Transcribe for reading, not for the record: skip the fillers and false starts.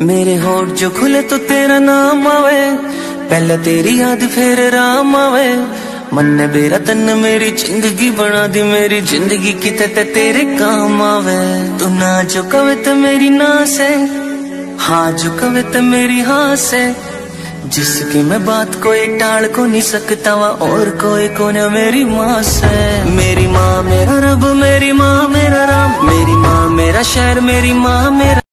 मेरे होठ जो खुले तो तेरा नाम आवे, पहले तेरी याद फिर राम आवे। मन ने मेरा तन मेरी जिंदगी बना दी, मेरी जिंदगी किते ते तेरे काम आवे। तू ना जो कवे तो मेरी ना से, हाँ जो कवे तो मेरी हाँ से। जिसकी मैं बात कोई टाल को नहीं सकता वा, और कोई को न मेरी माँ से। मेरी माँ मेरा रब, मेरी माँ मेरा राम, मेरी माँ मेरा शहर, मेरी माँ मेरा